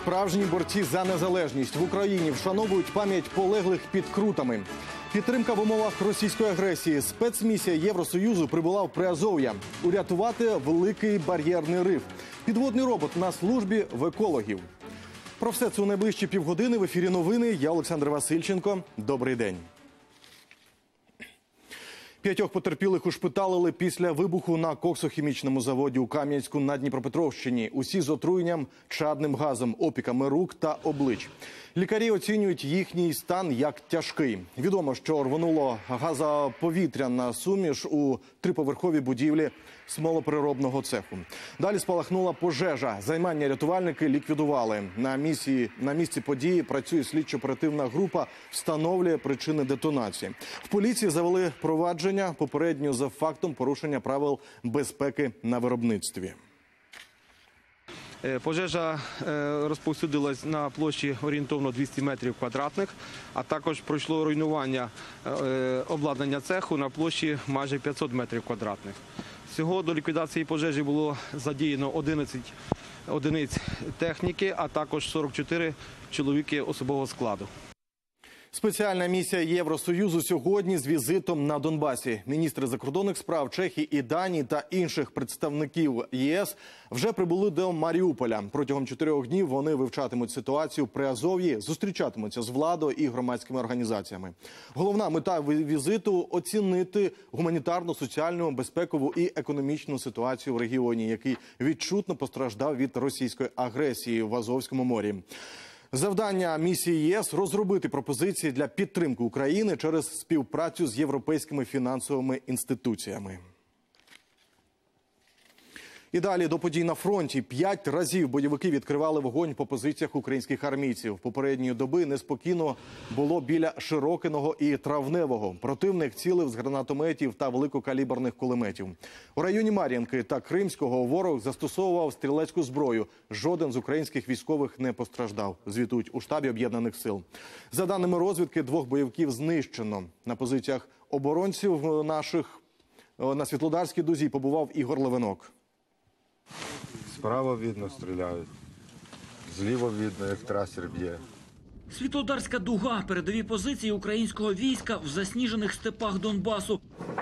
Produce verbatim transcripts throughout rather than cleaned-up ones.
Справжні борці за незалежність в Україні вшановують пам'ять полеглих під Крутами. Підтримка в умовах російської агресії. Спецмісія Євросоюзу прибула в Приазов'я. Урятувати великий бар'єрний риф. Підводний робот на службі в екологів. Про все це у найближчі півгодини. В ефірі новини. Я Олександр Васильченко. Добрий день. П'ятьох потерпілих ушпиталили після вибуху на коксохімічному заводі у Кам'янську на Дніпропетровщині. Усі з отруєнням чадним газом, опіками рук та облич. Лікарі оцінюють їхній стан як тяжкий. Відомо, що рвонуло газоповітряна суміш у триповерховій будівлі смолопереробного цеху. Далі спалахнула пожежа. Займання рятувальники ліквідували. На місці, на місці події працює слідчо-оперативна група, встановлює причини детонації. В поліції завели провадження попередньо за фактом порушення правил безпеки на виробництві. Пожежа розповсюдилась на площі орієнтовно двісті метрів квадратних, а також пройшло руйнування обладнання цеху на площі майже п'ятсот метрів квадратних. Всього до ліквідації пожежі було задіяно одинадцять одиниць техніки, а також сорок чотири чоловіки особового складу. Спеціальна місія Євросоюзу сьогодні з візитом на Донбасі. Міністри закордонних справ Чехії і Данії та інших представників ЄС вже прибули до Маріуполя. Протягом чотирьох днів вони вивчатимуть ситуацію в Приазов'ї, зустрічатимуться з владою і громадськими організаціями. Головна мета візиту – оцінити гуманітарну, соціальну, безпекову і економічну ситуацію в регіоні, який відчутно постраждав від російської агресії в Азовському морі. Завдання місії ЄС – розробити пропозиції для підтримки України через співпрацю з європейськими фінансовими інституціями. І далі до подій на фронті. П'ять разів бойовики відкривали вогонь по позиціях українських армійців. Попередньої доби неспокійно було біля Широкиного і Травневого. Противник цілив з гранатометів та великокаліберних кулеметів. У районі Мар'їнки та Кримського ворог застосовував стрілецьку зброю. Жоден з українських військових не постраждав, звітують у штабі Об'єднаних сил. За даними розвідки, двох бойовиків знищено. На позиціях оборонців наших на Світлодарській дузі побував Ігор Левинок. Справа видно стріляють, зліва видно, як трасер б'є. Світлодарська дуга – передові позиції українського війська в засніжених степах Донбасу.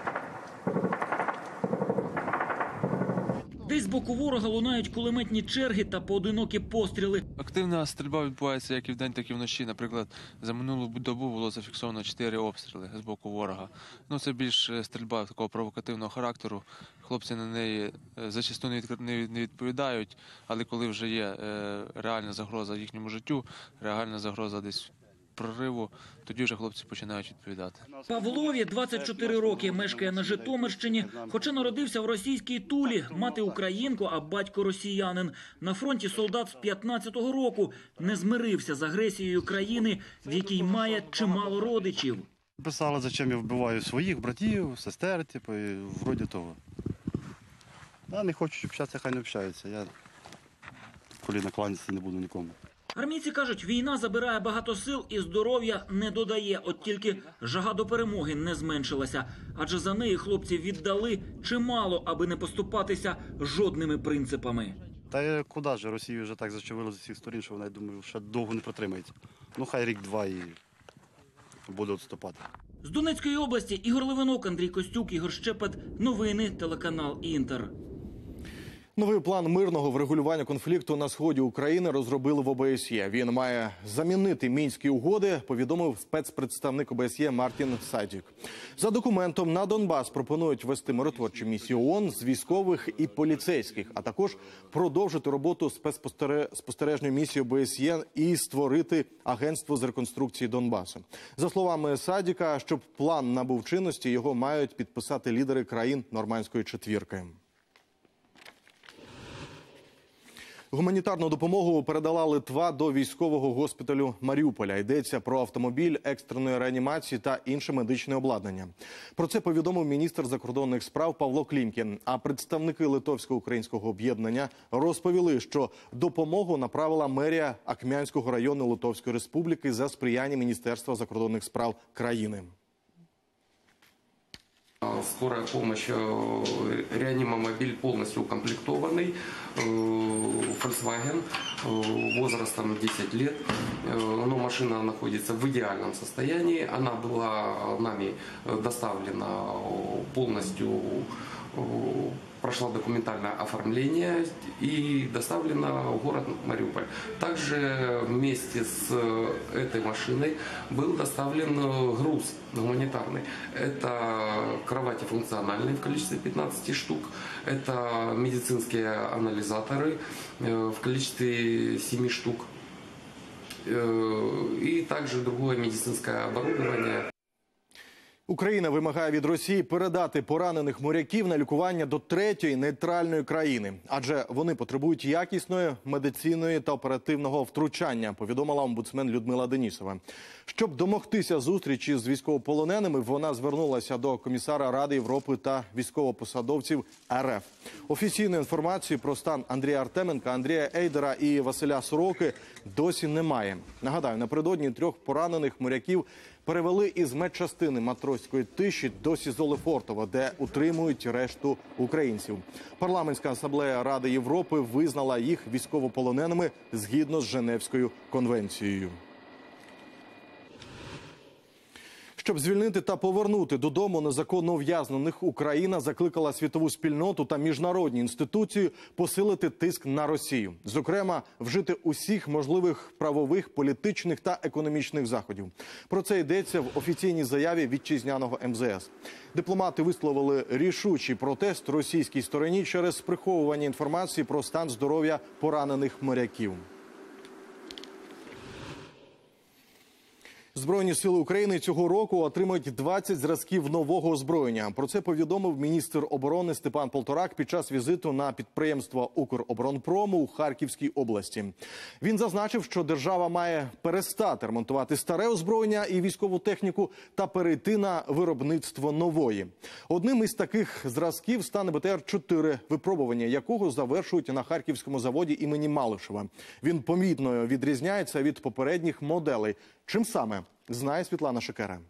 Десь з боку ворога лунають кулеметні черги та поодинокі постріли. Активна стрільба відбувається як і вдень, так і вночі. Наприклад, за минулу добу було зафіксовано чотири обстріли з боку ворога. Ну, це більш стрільба такого провокативного характеру. Хлопці на неї зачасту не відповідають, але коли вже є реальна загроза їхньому життю, реальна загроза десь прориву, тоді вже хлопці починають відповідати. Павлові двадцять чотири роки, мешкає на Житомирщині, хоча народився в російській Тулі, мати українка, а батько росіянин. На фронті солдат з п'ятнадцятого року, не змирився з агресією країни, в якій має чимало родичів. Писали, зачем я вбиваю своїх братів, сестер, типу, і вроді того. Я не хочу общатися, хай не общаються. Я коліна кланятися не буду нікому. Армійці кажуть, війна забирає багато сил і здоров'я не додає. От тільки жага до перемоги не зменшилася. Адже за неї хлопці віддали чимало, аби не поступатися жодними принципами. Та куди ж, Росію вже так зачавили з усіх сторін, що вона, я думаю, ще довго не протримається. Ну хай рік-два і буде відступати. З Донецької області Ігор Левинок, Андрій Костюк, Ігор Щепет. Новини, телеканал «Інтер». Новий план мирного врегулювання конфлікту на сході України розробили в ОБСЄ. Він має замінити Мінські угоди, повідомив спецпредставник ОБСЄ Мартін Садік. За документом на Донбас пропонують вести миротворчу місію ООН з військових і поліцейських, а також продовжити роботу спостережної місії ОБСЄ і створити агентство з реконструкції Донбасу. За словами Садіка, щоб план набув чинності, його мають підписати лідери країн Нормандської четвірки. Гуманітарну допомогу передала Литва до військового госпіталю Маріуполя. Йдеться про автомобіль екстреної реанімації та інше медичне обладнання. Про це повідомив міністр закордонних справ Павло Клімкін. А представники Литовсько-українського об'єднання розповіли, що допомогу направила мерія Акмянського району Литовської республіки за сприяння Міністерства закордонних справ країни. скорая помощь, э, реанимомобиль полностью укомплектованный, э, Volkswagen, э, возрастом десять лет, э, но машина находится в идеальном состоянии, она была нами доставлена полностью, э, прошла документальное оформление и доставлена в город Мариуполь. Также вместе с этой машиной был доставлен груз гуманитарный. Это кровати функциональные в количестве пятнадцати штук, это медицинские анализаторы в количестве семи штук и также другое медицинское оборудование. Україна вимагає від Росії передати поранених моряків на лікування до третьої нейтральної країни, адже вони потребують якісної медицинної та оперативного втручання, повідомила омбудсмен Людмила Денісова. Щоб домогтися зустрічі з військовополоненими, вона звернулася до комісара Ради Європи та військовопосадовців РФ. Офіційної інформації про стан Андрія Артеменка, Андрія Ейдера і Василя Сороки досі немає. Нагадаю, напередодні трьох поранених моряків перевели із медчастини Матросської тиші до СІЗО Лефортово, де утримують решту українців. Парламентська асамблея Ради Європи визнала їх військовополоненими згідно з Женевською конвенцією. Щоб звільнити та повернути додому незаконно ув'язнених, Україна закликала світову спільноту та міжнародні інституції посилити тиск на Росію. Зокрема, вжити усіх можливих правових, політичних та економічних заходів. Про це йдеться в офіційній заяві вітчизняного ем зе ес. Дипломати висловили рішучий протест російській стороні через приховування інформації про стан здоров'я поранених моряків. Збройні сили України цього року отримають двадцять зразків нового озброєння. Про це повідомив міністр оборони Степан Полторак під час візиту на підприємство «Укроборонпрому» у Харківській області. Він зазначив, що держава має перестати ремонтувати старе озброєння і військову техніку та перейти на виробництво нової. Одним із таких зразків стане Бе Те Ер чотири, випробування якого завершують на Харківському заводі імені Малишева. Він помітно відрізняється від попередніх моделей. Чим саме, знає Світлана Шикера.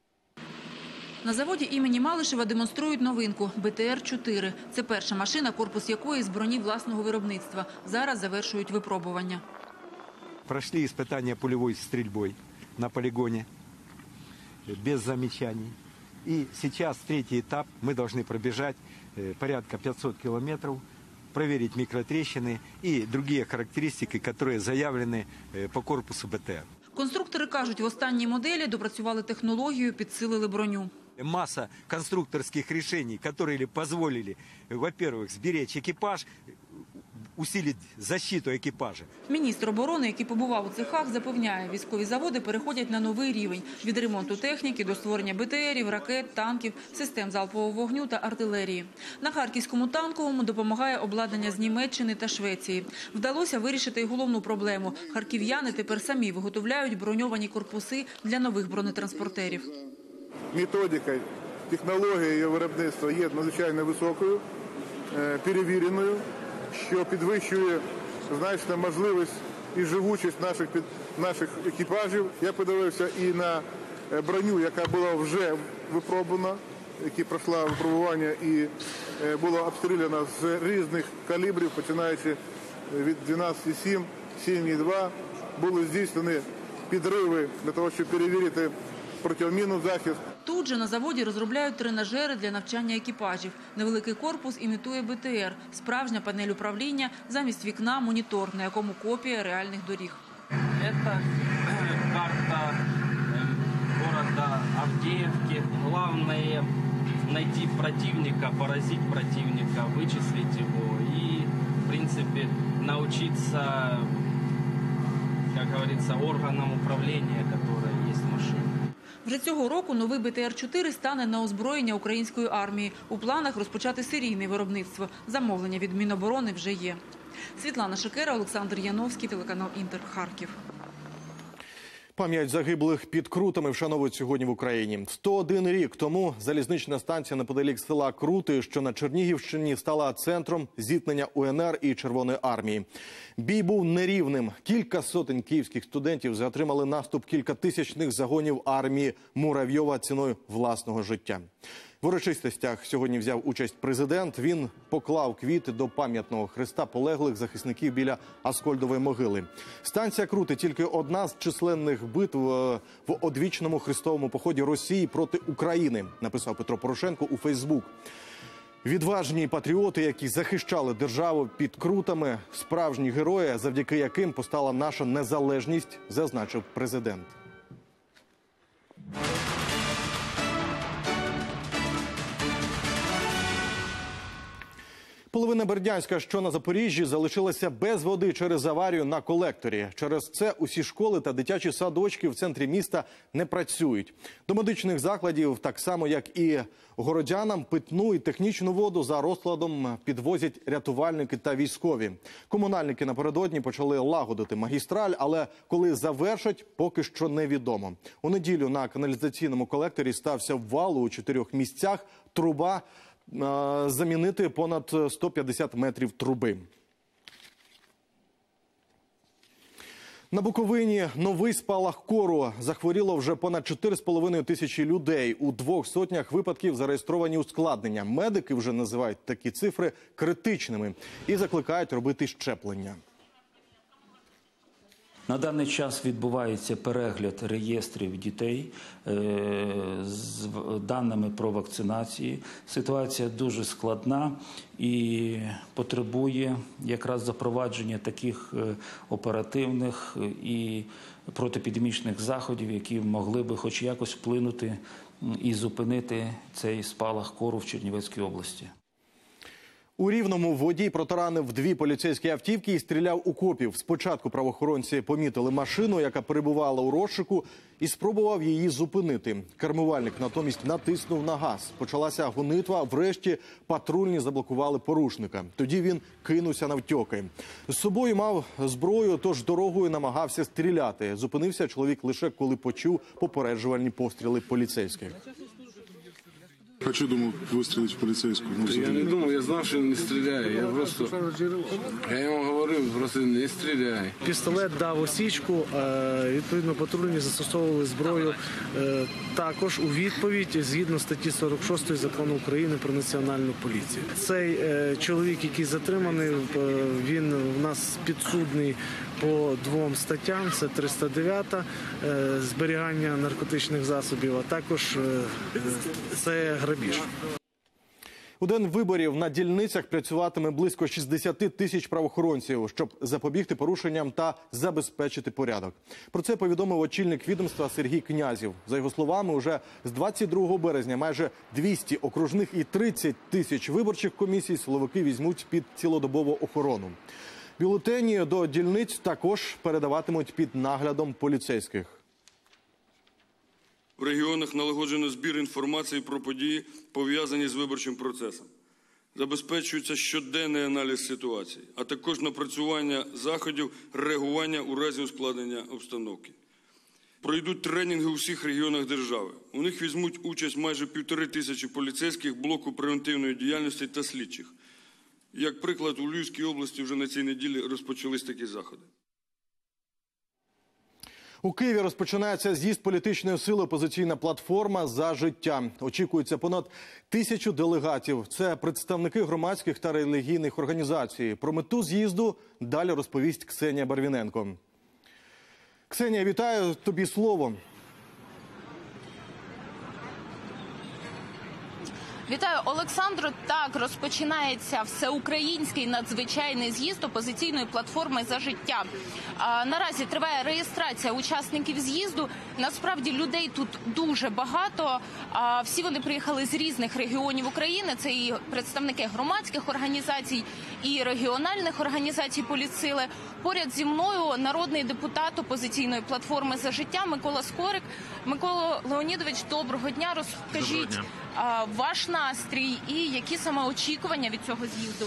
На заводі імені Малишева демонструють новинку – Бе Те Ер чотири. Це перша машина, корпус якої з броні власного виробництва. Зараз завершують випробування. Пройшли іспитання польовою стрільбою на полігоні, без замечаний. І зараз третій етап. Ми повинні пробіжати порядка п'ятсот кілометрів, проверить микротрещины и другие характеристики, которые заявлены по корпусу Бе Те Ер. Конструктори кажуть, в останній моделі допрацювали технологію, підсилили броню. Масса конструкторских решений, которые позволили, во-первых, сберечь экипаж, усилить защиту екіпажу. Міністр оборони, який побував у цехах, запевняє, військові заводи переходять на новий рівень – від ремонту техніки до створення Бе Те Ерів, ракет, танків, систем залпового вогню та артилерії. На Харківському танковому допомагає обладнання з Німеччини та Швеції. Вдалося вирішити й головну проблему – харків'яни тепер самі виготовляють броньовані корпуси для нових бронетранспортерів. Методика, технологія її виробництва є надзвичайно високою, перевіреною, що підвищує значно можливість і живучість наших, наших екіпажів. Я подивився і на броню, яка була вже випробувана, яка пройшла випробування і була обстріляна з різних калібрів, починаючи від дванадцять сім, сім два. Були здійснені підриви для того, щоб перевірити протимінний захист. Тут же на заводі розробляють тренажери для навчання екіпажів. Невеликий корпус імітує Бе Те Ер. Справжня панель управління, замість вікна – монітор, на якому копія реальних доріг. Це карта міста Авдіївки. Головне – знайти противника, поразити противника, вичислити його і, в принципі, навчитися, як говориться, органам управління, які є в машині. Вже цього року новий Бе Те Ер чотири стане на озброєння української армії. У планах розпочати серійне виробництво. Замовлення від Міноборони вже є. Світлана Шикера, Олександр Яновський, телеканал Інтер, Харків. Пам'ять загиблих під Крутами вшановують сьогодні в Україні. сто один рік тому залізнична станція неподалік села Крути, що на Чернігівщині, стала центром зіткнення У Ен Ер і Червоної армії. Бій був нерівним. Кілька сотень київських студентів затримали наступ кількатисячних загонів армії Муравйова ціною власного життя. В урочистостях сьогодні взяв участь президент. Він поклав квіти до пам'ятного хреста полеглих захисників біля Аскольдової могили. Станція Крути – тільки одна з численних битв в одвічному хрестовому поході Росії проти України, написав Петро Порошенко у Фейсбук. Відважні патріоти, які захищали державу під Крутами, справжні герої, завдяки яким постала наша незалежність, зазначив президент. Половина Бердянська, що на Запоріжжі, залишилася без води через аварію на колекторі. Через це усі школи та дитячі садочки в центрі міста не працюють. До медичних закладів, так само як і городянам, питну і технічну воду за розкладом підвозять рятувальники та військові. Комунальники напередодні почали лагодити магістраль, але коли завершать, поки що невідомо. У неділю на каналізаційному колекторі стався вал у чотирьох місцях. Труба замінити понад сто п'ятдесят метрів труби. На Буковині новий спалах кору. Захворіло вже понад чотири з половиною тисячі людей. У двох сотнях випадків зареєстровані ускладнення. Медики вже називають такі цифри критичними і закликають робити щеплення. На даний час відбувається перегляд реєстрів дітей з даними про вакцинацію. Ситуація дуже складна і потребує якраз запровадження таких оперативних і протиепідемічних заходів, які могли би хоч якось вплинути і зупинити цей спалах кору в Чернівецькій області. У Рівному водій протаранив дві поліцейські автівки і стріляв у копів. Спочатку правоохоронці помітили машину, яка перебувала у розшуку, і спробував її зупинити. Кермувальник натомість натиснув на газ. Почалася гонитва, врешті патрульні заблокували порушника. Тоді він кинувся навтьоки. З собою мав зброю, тож дорогою намагався стріляти. Зупинився чоловік лише коли почув попереджувальні постріли поліцейських. А що думав вистрілити в поліцейську? Я не думав, я знав, що він не стріляє. Я просто, я йому говорив, просто не стріляй. Пістолет дав осічку, відповідно патрульні застосовували зброю також у відповідь згідно статті сорок шостої Закону України про національну поліцію. Цей чоловік, який затриманий, він у нас підсудний по двом статтям, це триста дев'ята зберігання наркотичних засобів, а також це грабіж. У день виборів на дільницях працюватиме близько шістдесят тисяч правоохоронців, щоб запобігти порушенням та забезпечити порядок. Про це повідомив очільник відомства Сергій Князів. За його словами, уже з двадцять другого березня майже двісті окружних і тридцять тисяч виборчих комісій силовики візьмуть під цілодобову охорону. Бюлетені до дільниць також передаватимуть під наглядом поліцейських. В регіонах налагоджено збір інформації про події, пов'язані з виборчим процесом. Забезпечується щоденний аналіз ситуації, а також напрацювання заходів реагування у разі ускладнення обстановки. Пройдуть тренінги у всіх регіонах держави. У них візьмуть участь майже півтори тисячі поліцейських блоку превентивної діяльності та слідчих. Як приклад, у Львівській області вже на цій неділі розпочались такі заходи. У Києві розпочинається з'їзд політичної сили «Опозиційна платформа за життя». Очікується понад тисячу делегатів. Це представники громадських та релігійних організацій. Про мету з'їзду далі розповість Ксенія Барвіненко. Ксенія, вітаю, тобі слово. Вітаю, Олександро. Так, розпочинається всеукраїнський надзвичайний з'їзд «Опозиційної платформи за життя». А, наразі триває реєстрація учасників з'їзду. Насправді людей тут дуже багато. А, всі вони приїхали з різних регіонів України. Це і представники громадських організацій, і регіональних організацій політсили. Поряд зі мною народний депутат «Опозиційної платформи за життя» Микола Скорик. Микола Леонідович, доброго дня. Розкажіть, доброго дня. А, ваш настрій і які саме очікування від цього з'їзду?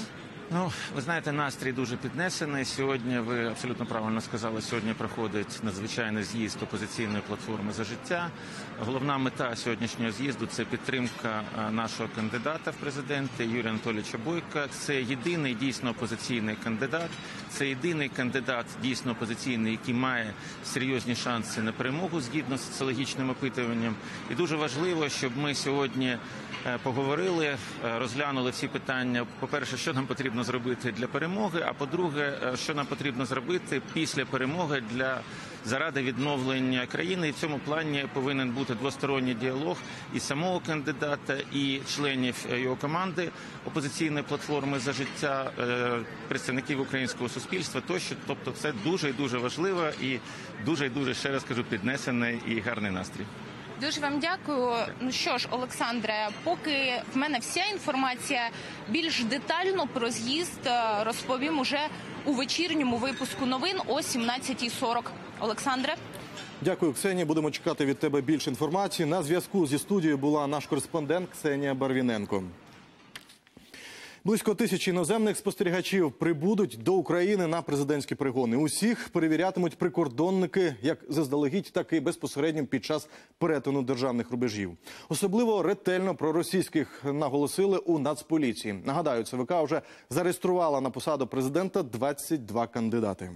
Ну, ви знаєте, настрій дуже піднесений. Сьогодні, ви абсолютно правильно сказали, сьогодні проходить надзвичайний з'їзд опозиційної платформи «За життя». Головна мета сьогоднішнього з'їзду – це підтримка нашого кандидата в президенти Юрія Анатолійовича Бойка. Це єдиний дійсно опозиційний кандидат, це єдиний кандидат дійсно опозиційний, який має серйозні шанси на перемогу згідно з соціологічним опитуванням. І дуже важливо, щоб ми сьогодні поговорили, розглянули всі питання. По-перше, що нам потрібно зробити для перемоги, а по-друге, що нам потрібно зробити після перемоги для заради відновлення країни. І в цьому плані повинен бути двосторонній діалог і самого кандидата, і членів його команди опозиційної платформи «За життя», представників українського суспільства тощо. Тобто це дуже і дуже важливо і дуже і дуже, ще раз кажу, піднесений і гарний настрій. Дуже вам дякую. Ну що ж, Олександре, поки в мене вся інформація, більш детально про з'їзд розповім уже у вечірньому випуску новин о сімнадцятій сорок. Олександре. Дякую, Ксенія. Будемо чекати від тебе більше інформації. На зв'язку зі студією була наш кореспондент Ксенія Барвіненко. Близько тисячі іноземних спостерігачів прибудуть до України на президентські перегони. Усіх перевірятимуть прикордонники як заздалегідь, так і безпосередньо під час перетину державних рубежів. Особливо ретельно про російських наголосили у Нацполіції. Нагадаю, ЦВК вже зареєструвала на посаду президента двадцять два кандидати.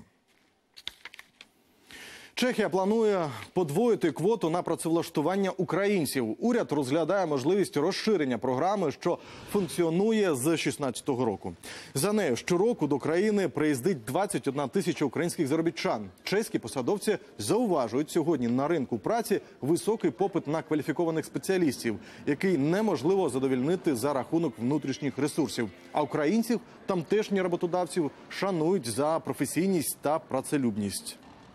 Чехія планує подвоїти квоту на працевлаштування українців. Уряд розглядає можливість розширення програми, що функціонує з шістнадцятого року. За нею щороку до країни приїздить двадцять одна тисяча українських заробітчан. Чеські посадовці зауважують, сьогодні на ринку праці високий попит на кваліфікованих спеціалістів, який неможливо задовольнити за рахунок внутрішніх ресурсів. А українців тамтешні роботодавців шанують за професійність та працелюбність.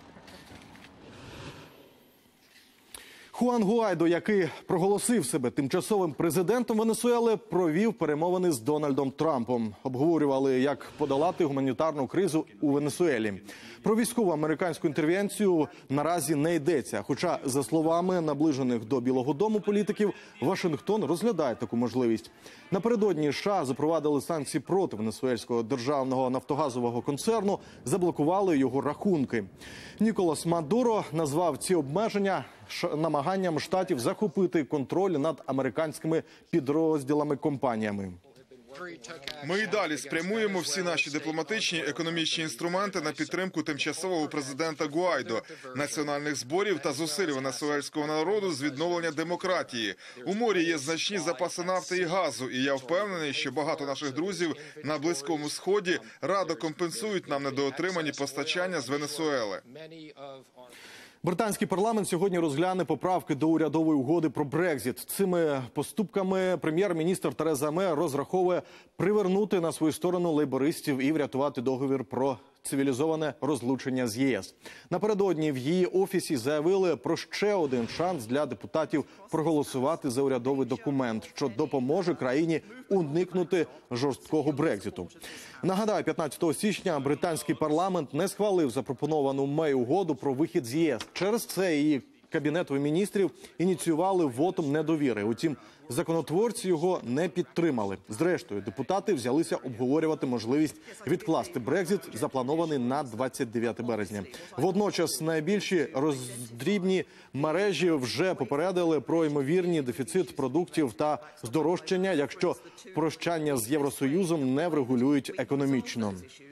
Хуан Гуайдо, який проголосив себе тимчасовим президентом Венесуели, провів перемовини з Дональдом Трампом. Обговорювали, як подолати гуманітарну кризу у Венесуелі. Про військову американську інтервенцію наразі не йдеться. Хоча, за словами наближених до Білого дому політиків, Вашингтон розглядає таку можливість. Напередодні США запровадили санкції проти венесуельського державного нафтогазового концерну, заблокували його рахунки. Ніколас Мадуро назвав ці обмеження намаганням штатів захопити контроль над американськими підрозділами-компаніями. Ми і далі спрямуємо всі наші дипломатичні, економічні інструменти на підтримку тимчасового президента Гуайдо, національних зборів та зусиль венесуельського народу з відновлення демократії. У морі є значні запаси нафти і газу, і я впевнений, що багато наших друзів на Близькому Сході радо компенсують нам недоотримані постачання з Венесуели. Британський парламент сьогодні розгляне поправки до урядової угоди про Брекзіт. Цими поступками прем'єр-міністр Тереза Мей розраховує привернути на свою сторону лейбористів і врятувати договір про цивілізоване розлучення з ЄС. Напередодні в її офісі заявили про ще один шанс для депутатів проголосувати за урядовий документ, що допоможе країні уникнути жорсткого Брекзиту. Нагадаю, п'ятнадцятого січня британський парламент не схвалив запропоновану Мей угоду про вихід з ЄС. Через це її Кабінету міністрів ініціювали вотум недовіри. Утім, законотворці його не підтримали. Зрештою, депутати взялися обговорювати можливість відкласти Брекзит, запланований на двадцять дев'яте березня. Водночас найбільші роздрібні мережі вже попередили про ймовірний дефіцит продуктів та здорожчання, якщо прощання з Євросоюзом не врегулюють економічно.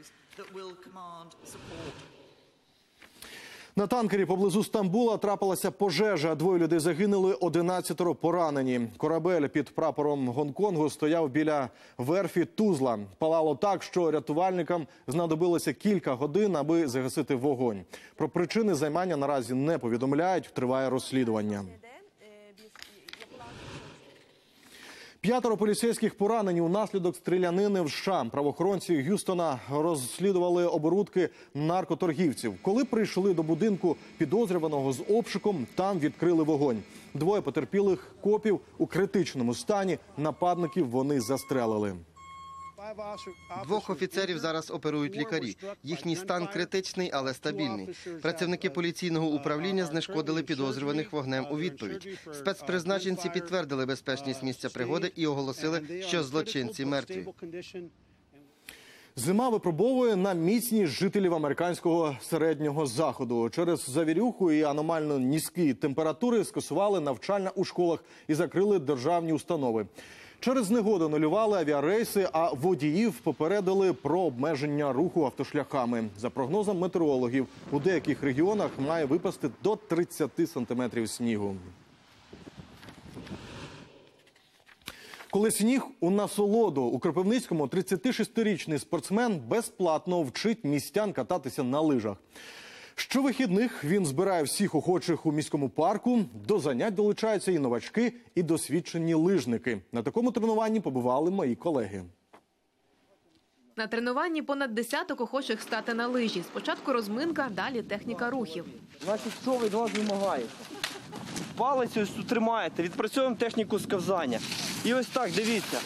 На танкері поблизу Стамбула трапилася пожежа. Двоє людей загинули, одинадцятеро поранені. Корабель під прапором Гонконгу стояв біля верфі Тузла. Палало так, що рятувальникам знадобилося кілька годин, аби загасити вогонь. Про причини займання наразі не повідомляють, триває розслідування. П'ятеро поліцейських поранені унаслідок стрілянини в США. Правоохоронці Г'юстона розслідували оборудки наркоторгівців. Коли прийшли до будинку підозрюваного з обшуком, там відкрили вогонь. Двоє потерпілих копів у критичному стані. Нападників вони застрелили. Двох офіцерів зараз оперують лікарі. Їхній стан критичний, але стабільний. Працівники поліційного управління знешкодили підозрюваних вогнем у відповідь. Спецпризначенці підтвердили безпечність місця пригоди і оголосили, що злочинці мертві. Зима випробовує на міцність жителів американського середнього заходу. Через завірюху і аномально низькі температури скасували навчання у школах і закрили державні установи. Через негоду нулювали авіарейси, а водіїв попередили про обмеження руху автошляхами. За прогнозом метеорологів, у деяких регіонах має випасти до тридцяти сантиметрів снігу. Коли сніг у насолоду, у Кропивницькому тридцятишестирічний спортсмен безплатно вчить містян кататися на лижах. Щовихідних він збирає всіх охочих у міському парку. До занять долучаються і новачки, і досвідчені лижники. На такому тренуванні побували мої колеги. На тренуванні понад десяток охочих стати на лижі. Спочатку розминка, далі техніка рухів. Значить, що ви від вас вимагаєте? Палець ось тут тримаєте, відпрацьовуємо техніку сковзання. І ось так, дивіться.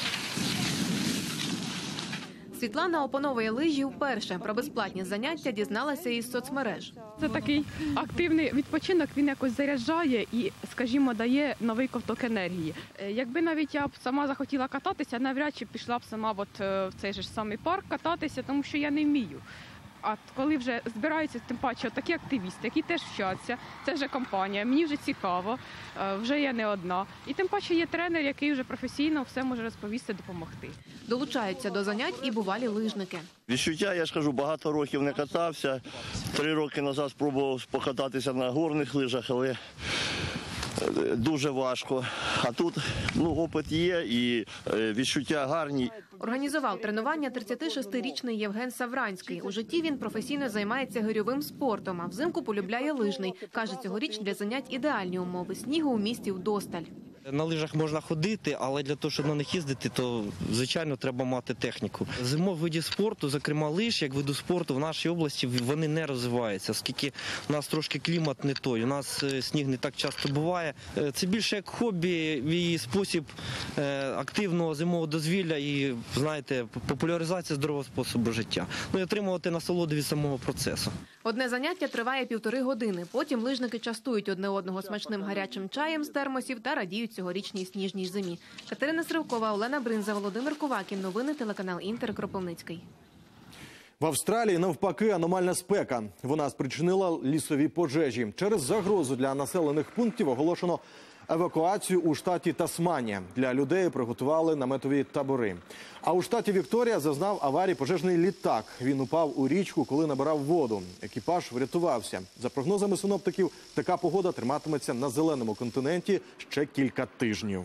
Світлана опановує лижі вперше. Про безплатні заняття дізналася із соцмереж. Це такий активний відпочинок, він якось заряджає і, скажімо, дає новий ковток енергії. Якби навіть я б сама захотіла кататися, навряд чи пішла б сама от в цей же ж самий парк кататися, тому що я не вмію. А коли вже збираються, тим паче, такі активісти, які теж вчаться, це вже компанія, мені вже цікаво, вже я не одна. І тим паче є тренер, який вже професійно все може розповісти, допомогти. Долучаються до занять і бувалі лижники. Відчуття, я ж кажу, багато років не катався. Три роки назад спробував покататися на горних лижах, але дуже важко. А тут ну, опит є і відчуття гарні. Організував тренування тридцятишестирічний Євген Савранський. У житті він професійно займається гирьовим спортом, а взимку полюбляє лижний. Каже, цьогоріч для занять ідеальні умови. Снігу у місті вдосталь. На лижах можна ходити, але для того, щоб на них їздити, то, звичайно, треба мати техніку. Зимові види спорту, зокрема лиж, як виду спорту, в нашій області вони не розвиваються, оскільки у нас трошки клімат не той, у нас сніг не так часто буває. Це більше як хобі і спосіб активного зимового дозвілля і, знаєте, популяризація здорового способу життя. Ну і отримувати насолоду від самого процесу. Одне заняття триває півтори години. Потім лижники частують одне одного смачним гарячим чаєм з термосів та радіють цьогорічній сніжній зимі. Катерина Сривкова, Олена Бринза, Володимир Кувакін. Новини телеканал Інтер, Кропивницький. В Австралії навпаки аномальна спека. Вона спричинила лісові пожежі. Через загрозу для населених пунктів оголошено евакуацію у штаті Тасманія. Для людей приготували наметові табори. А у штаті Вікторія зазнав аварії пожежний літак. Він упав у річку, коли набирав воду. Екіпаж врятувався. За прогнозами синоптиків, така погода триматиметься на зеленому континенті ще кілька тижнів.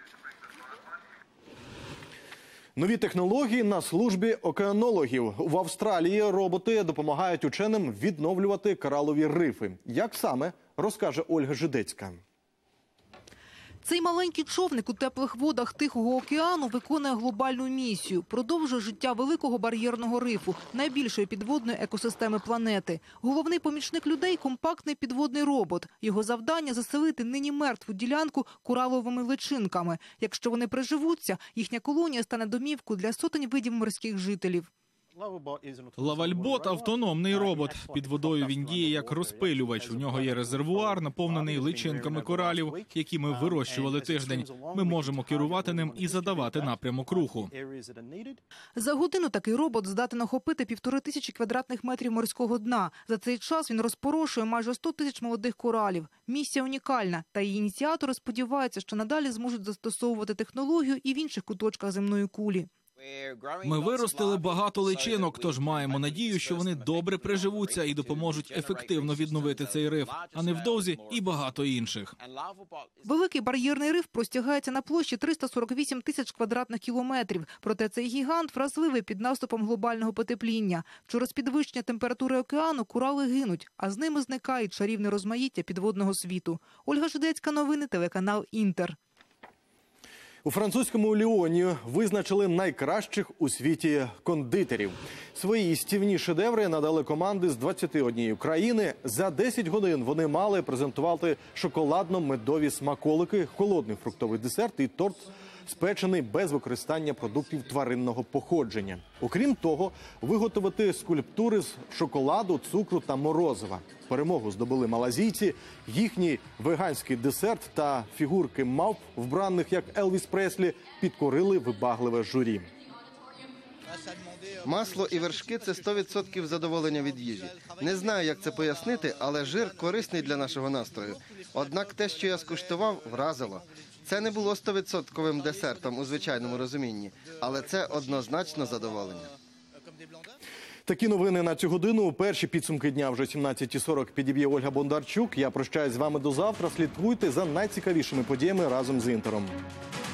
Нові технології на службі океанологів. В Австралії роботи допомагають ученим відновлювати коралові рифи. Як саме, розкаже Ольга Жидецька. Цей маленький човник у теплих водах Тихого океану виконує глобальну місію. Продовжує життя великого бар'єрного рифу, найбільшої підводної екосистеми планети. Головний помічник людей – компактний підводний робот. Його завдання – заселити нині мертву ділянку кораловими личинками. Якщо вони приживуться, їхня колонія стане домівкою для сотень видів морських жителів. Лавальбот – автономний робот. Під водою він діє як розпилювач. У нього є резервуар, наповнений личинками коралів, які ми вирощували тиждень. Ми можемо керувати ним і задавати напрямок руху. За годину такий робот здатен охопити півтори тисячі квадратних метрів морського дна. За цей час він розпорошує майже сто тисяч молодих коралів. Місія унікальна, та її ініціатори сподіваються, що надалі зможуть застосовувати технологію і в інших куточках земної кулі. Ми виростили багато личинок, тож маємо надію, що вони добре приживуться і допоможуть ефективно відновити цей риф, а невдовзі і багато інших. Великий бар'єрний риф простягається на площі триста сорок вісім тисяч квадратних кілометрів. Проте цей гігант вразливий під наступом глобального потепління. Через підвищення температури океану корали гинуть, а з ними зникає чарівне розмаїття підводного світу. Ольга Жидецька, новини, телеканал Інтер. У французькому Ліоні визначили найкращих у світі кондитерів. Свої їстівні шедеври надали команди з двадцяти однієї країни. За десять годин вони мали презентувати шоколадно-медові смаколики, холодний фруктовий десерт і торт, спечений без використання продуктів тваринного походження. Окрім того, виготовити скульптури з шоколаду, цукру та морозива. Перемогу здобули малазійці. Їхній веганський десерт та фігурки мавп, вбраних як Елвіс Преслі, підкорили вибагливе журі. Масло і вершки – це сто відсотків задоволення від їжі. Не знаю, як це пояснити, але жир корисний для нашого настрою. Однак те, що я скуштував, вразило. Це не було сто відсотків десертом у звичайному розумінні, але це однозначно задоволення. Такі новини на цю годину. Перші підсумки дня вже сімнадцята сорок підіб'є Ольга Бондарчук. Я прощаюсь з вами до завтра. Слідкуйте за найцікавішими подіями разом з Інтером.